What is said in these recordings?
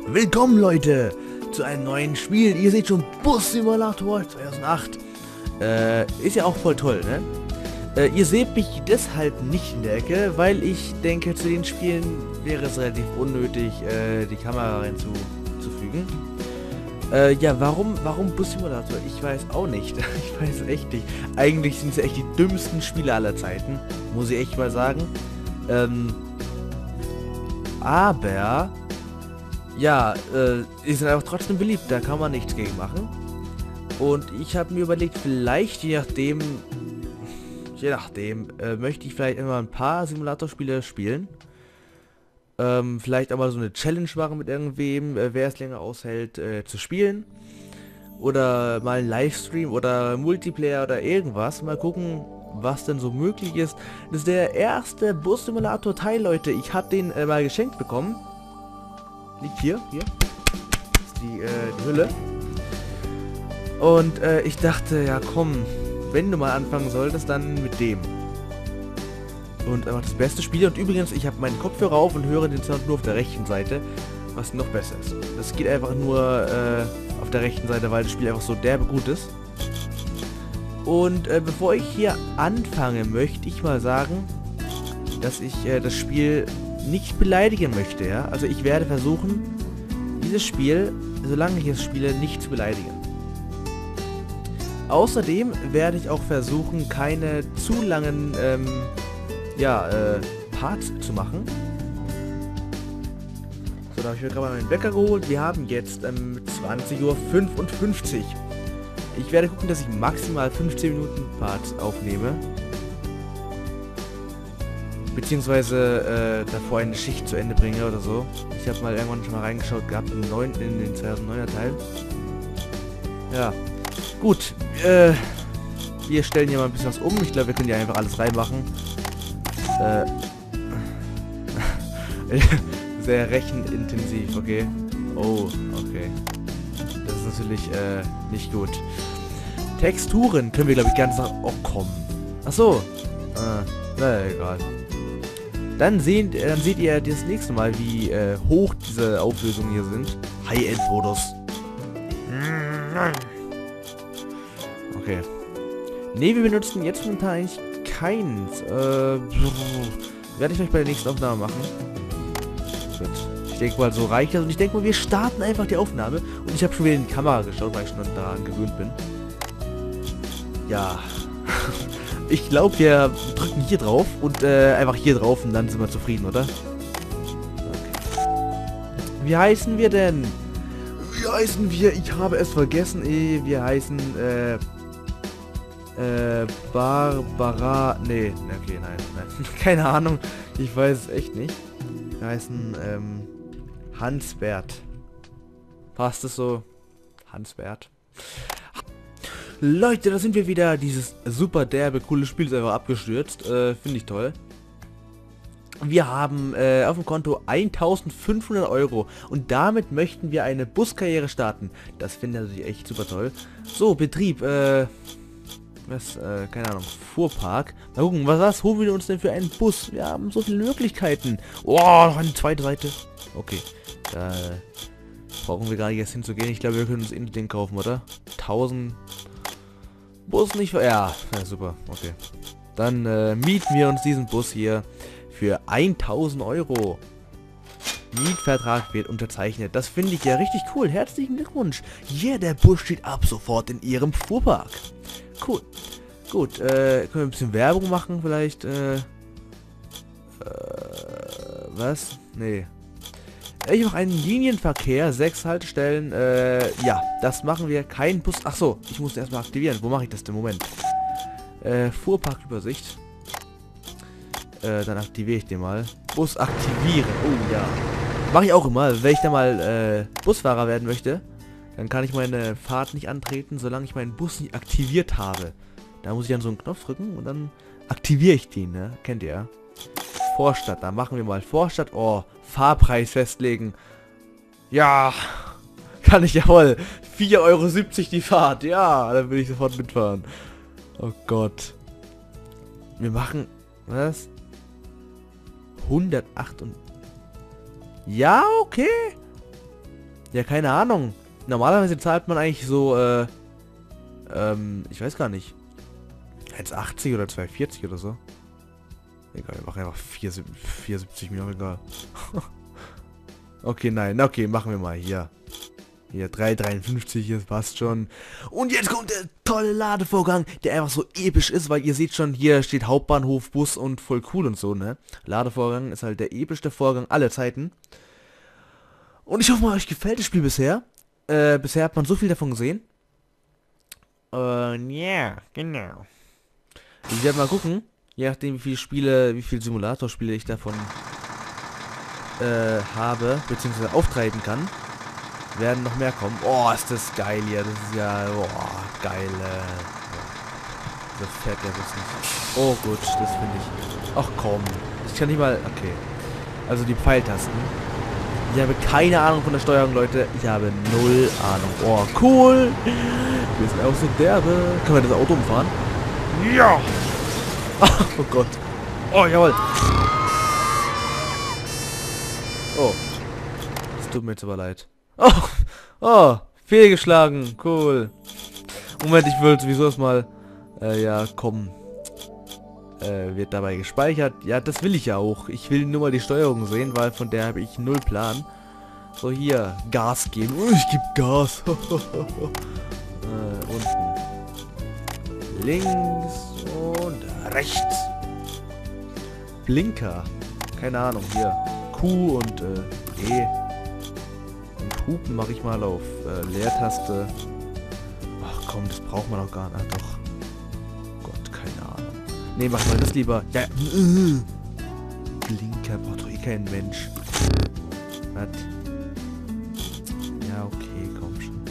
Willkommen Leute zu einem neuen Spiel. Ihr seht schon Bus Simulator 2008. Ist ja auch voll toll, ne? Ihr seht mich deshalb nicht in der Ecke, weil ich denke, zu den Spielen wäre es relativ unnötig, die Kamera reinzufügen. Ja, warum Bus Simulator? Ich weiß auch nicht. Ich weiß echt nicht. Eigentlich sind es echt die dümmsten Spiele aller Zeiten, muss ich echt mal sagen. Aber ja, die sind einfach trotzdem beliebt, da kann man nichts gegen machen. Und ich habe mir überlegt, vielleicht je nachdem, möchte ich vielleicht immer ein paar Simulatorspiele spielen. Vielleicht auch mal so eine Challenge machen mit irgendwem, wer es länger aushält, zu spielen. Oder mal einen Livestream oder Multiplayer oder irgendwas. Mal gucken, was denn so möglich ist. Das ist der erste Bus-Simulator-Teil, Leute. Ich habe den mal geschenkt bekommen. Liegt hier. Das ist die Hülle. Und ich dachte, ja komm, wenn du mal anfangen solltest, dann mit dem. Und einfach das beste Spiel. Und übrigens, ich habe meinen Kopfhörer auf und höre den Sound nur auf der rechten Seite, was noch besser ist. Das geht einfach nur auf der rechten Seite, weil das Spiel einfach so derbe gut ist. Und bevor ich hier anfange, möchte ich mal sagen, dass ich das Spiel nicht beleidigen möchte, ja. Also ich werde versuchen, dieses Spiel, solange ich es spiele, nicht zu beleidigen. Außerdem werde ich auch versuchen, keine zu langen Parts zu machen. So, da habe ich mir gerade mal meinen Wecker geholt. Wir haben jetzt 20:55 Uhr. Ich werde gucken, dass ich maximal 15 Minuten Parts aufnehme. Beziehungsweise davor eine Schicht zu Ende bringe oder so. Ich habe mal irgendwann schon mal reingeschaut gehabt in den 2009er Teil. Ja. Gut. Wir stellen hier mal ein bisschen was um. Ich glaube, wir können ja einfach alles reinmachen. Sehr rechenintensiv, okay. Oh, okay. Das ist natürlich nicht gut. Texturen können wir, glaube ich, ganz nach... Oh, komm. Ach so. Na, egal. Dann seht ihr das nächste Mal, wie hoch diese Auflösungen hier sind. High-End-Modus. Okay. Ne, wir benutzen jetzt momentan eigentlich keins. Werde ich vielleicht bei der nächsten Aufnahme machen. Gut. Ich denke mal, so reicht das. Und ich denke mal, wir starten einfach die Aufnahme. Und ich habe schon wieder in die Kamera geschaut, weil ich schon daran gewöhnt bin. Ja. Ich glaube, wir drücken hier drauf und einfach hier drauf und dann sind wir zufrieden, oder? Okay. Wie heißen wir denn? Wie heißen wir? Ich habe es vergessen. Wir heißen, Barbara... Nee, okay, nein. Keine Ahnung. Ich weiß es echt nicht. Wir heißen, Hans-Bert. Passt es so? Hans-Bert. Leute, da sind wir wieder. Dieses super derbe, coole Spiel ist einfach abgestürzt. Finde ich toll. Wir haben auf dem Konto 1500 Euro und damit möchten wir eine Buskarriere starten. Das finde ich natürlich echt super toll. So, Betrieb, keine Ahnung, Fuhrpark. Mal gucken, was holen wir uns denn für einen Bus? Wir haben so viele Möglichkeiten. Oh, noch eine zweite Seite. Okay, da brauchen wir gar nicht erst hinzugehen. Ich glaube, wir können uns in den kaufen, oder? 1000... Bus nicht... Ja, super, okay. Dann mieten wir uns diesen Bus hier für 1000 Euro. Mietvertrag wird unterzeichnet. Das finde ich ja richtig cool. Herzlichen Glückwunsch. Ja, der Bus steht ab sofort in Ihrem Fuhrpark. Cool. Gut, können wir ein bisschen Werbung machen vielleicht? Was? Nee. Ich mache einen Linienverkehr, 6 Haltestellen, ja, das machen wir, kein Bus, ach so, ich muss erstmal aktivieren, wo mache ich das denn, Moment, Fuhrparkübersicht, dann aktiviere ich den mal, Bus aktivieren, oh ja, mache ich auch immer, wenn ich da mal, Busfahrer werden möchte, dann kann ich meine Fahrt nicht antreten, solange ich meinen Bus nicht aktiviert habe, da muss ich dann so einen Knopf drücken und dann aktiviere ich den, ne, kennt ihr ja. Vorstadt, da machen wir mal Vorstadt. Oh, Fahrpreis festlegen. Ja, kann ich jawohl. 4,70 € die Fahrt. Ja, dann will ich sofort mitfahren. Oh Gott. Wir machen, was? 108 und... Ja, okay. Ja, keine Ahnung. Normalerweise zahlt man eigentlich so, ich weiß gar nicht. 1,80 oder 2,40 oder so. Egal, wir machen einfach 4,70 mir auch egal. Okay, nein, okay, machen wir mal hier. Hier, 3,53, das passt schon. Und jetzt kommt der tolle Ladevorgang, der einfach so episch ist, weil ihr seht schon, hier steht Hauptbahnhof, Bus und voll cool und so, ne? Ladevorgang ist halt der epischste Vorgang aller Zeiten. Und ich hoffe mal, euch gefällt das Spiel bisher. Bisher hat man so viel davon gesehen. Ja, genau. Ich werde mal gucken, je nachdem wie viele Simulatorspiele ich davon habe, beziehungsweise auftreiben kann, werden noch mehr kommen. Oh, ist das geil hier. Das ist ja, oh, geil. So fährt der Bus nicht. Oh gut, das finde ich. Ach komm. Ich kann nicht mal, okay. Also die Pfeiltasten. Ich habe keine Ahnung von der Steuerung, Leute. Ich habe null Ahnung. Oh, cool. Wir sind auch so derbe. Kann man das Auto umfahren? Ja. Oh Gott. Oh, jawohl. Oh. Es tut mir jetzt aber leid. Oh. Oh. Fehlgeschlagen. Cool. Moment, ich will sowieso erstmal... ja, komm. Wird dabei gespeichert. Ja, das will ich ja auch. Ich will nur mal die Steuerung sehen, weil von der habe ich null Plan. So, hier. Gas geben. Oh, ich gebe Gas. Unten. Links und rechts. Blinker. Keine Ahnung, hier. Q und E. Und Hupen mache ich mal auf Leertaste. Ach komm, das braucht man auch gar nicht. Ach doch. Gott, keine Ahnung. Ne, mach mal das lieber. Ja. Blinker braucht doch eh kein Mensch. Was? Ja, okay, komm schon.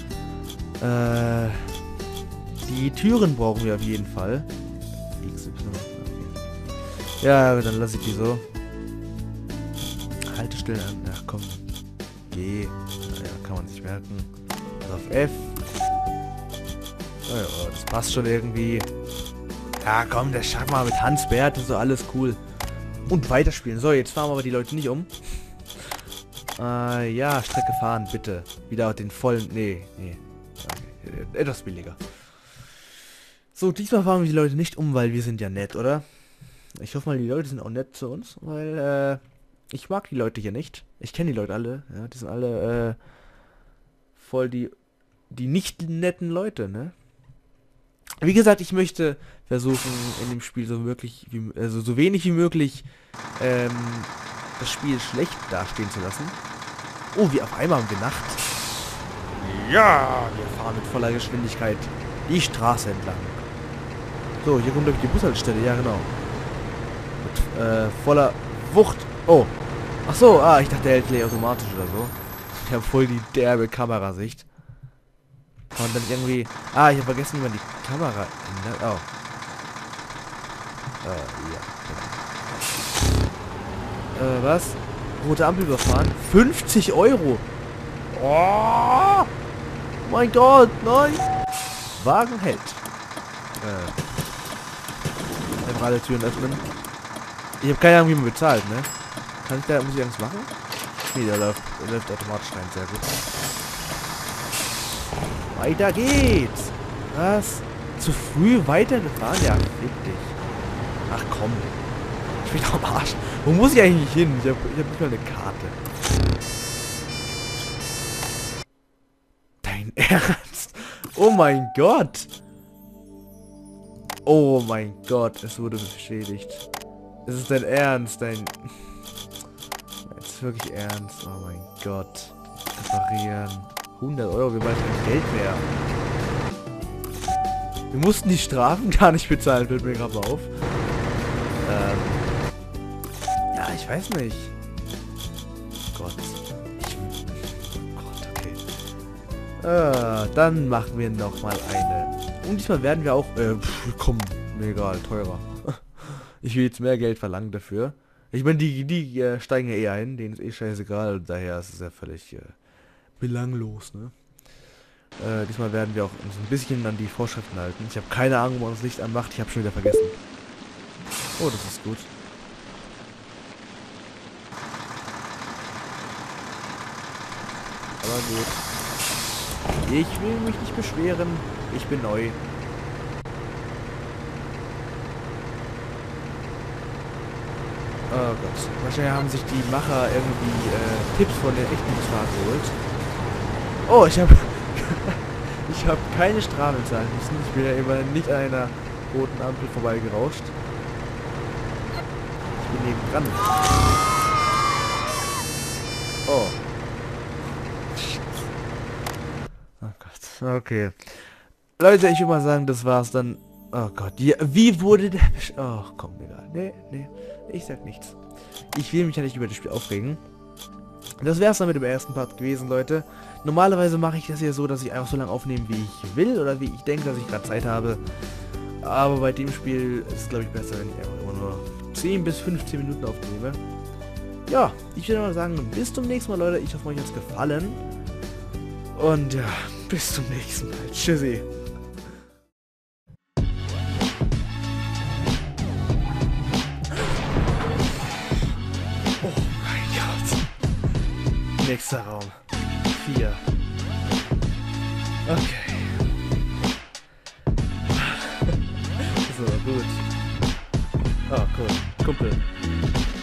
Die Türen brauchen wir auf jeden Fall. XY. Okay. Ja, dann lasse ich die so. Haltestellen an. Ach komm. G. Naja, kann man sich merken. Also auf F. Naja, das passt schon irgendwie. Ja, komm, das schaffen wir mit Hans Bert. Das ist so alles cool. Und weiterspielen. So, jetzt fahren wir aber die Leute nicht um. Ja, Strecke fahren, bitte. Wieder den vollen... Nee. Okay. Etwas billiger. So, diesmal fahren wir die Leute nicht um, weil wir sind ja nett, oder? Ich hoffe mal, die Leute sind auch nett zu uns, weil, ich mag die Leute hier nicht. Ich kenne die Leute alle, ja, die sind alle, voll die nicht netten Leute, ne? Wie gesagt, ich möchte versuchen, in dem Spiel so so wenig wie möglich, das Spiel schlecht dastehen zu lassen. Oh, wie auf einmal haben wir Nacht. Ja, wir fahren mit voller Geschwindigkeit die Straße entlang. So, hier kommt durch die Bushaltestelle, ja genau. Mit voller Wucht. Oh. Ach so, ich dachte, der hält gleich automatisch oder so. Ich habe voll die derbe Kamerasicht. Und dann irgendwie... ich habe vergessen, wie man die Kamera ändert. Oh. Ja. Was? Rote Ampel überfahren? 50 Euro! Oh! Mein Gott, nein! Wagen hält. Einfach alle Türen öffnen. Ich habe keine Ahnung, wie man bezahlt, ne? Muss ich irgendwas machen? Nee, der läuft automatisch rein, sehr gut. Weiter geht's! Was? Zu früh weitergefahren? Ja, fick dich. Ach komm. Ich bin doch am Arsch. Wo muss ich eigentlich hin? Ich hab nicht mal eine Karte. Dein Ernst? Oh mein Gott! Oh mein Gott, es wurde beschädigt. Es ist dein Ernst, dein... Es ist wirklich ernst, oh mein Gott. Reparieren. 100 Euro, wir wollen kein Geld mehr. Wir mussten die Strafen gar nicht bezahlen, fällt mir gerade mal auf. Ja, ich weiß nicht. Gott. Oh Gott, okay. Dann machen wir noch mal eine. Und diesmal werden wir auch, komm, mir egal, teurer. Ich will jetzt mehr Geld verlangen dafür. Ich meine, die steigen ja eh ein, denen ist eh scheißegal, daher ist es ja völlig belanglos, ne? Diesmal werden wir auch uns ein bisschen an die Vorschriften halten. Ich habe keine Ahnung, wo man das Licht anmacht, ich habe schon wieder vergessen. Oh, das ist gut. Aber gut. Ich will mich nicht beschweren. Ich bin neu. Oh Gott. Wahrscheinlich haben sich die Macher irgendwie Tipps von der echten Fahrt geholt. Oh, ich habe ich habe keine Strafe zahlen müssen. Ich bin ja immer nicht an einer roten Ampel vorbeigerauscht. Ich bin neben dran. Oh. Oh Gott. Okay. Leute, ich würde mal sagen, das war's dann. Oh Gott. Ja, wie wurde der... Oh, komm, egal. Nee, nee. Ich sag nichts. Ich will mich ja nicht über das Spiel aufregen. Das wär's dann mit dem ersten Part gewesen, Leute. Normalerweise mache ich das hier so, dass ich einfach so lange aufnehme, wie ich will. Oder wie ich denke, dass ich gerade Zeit habe. Aber bei dem Spiel ist es, glaube ich, besser, wenn ich einfach immer nur 10 bis 15 Minuten aufnehme. Ja, ich würde mal sagen, bis zum nächsten Mal, Leute. Ich hoffe, euch hat's gefallen. Und ja, bis zum nächsten Mal. Tschüssi. Oh mein Gott. Nächster Raum. 4. Okay. So, gut. Oh, cool. Kumpel.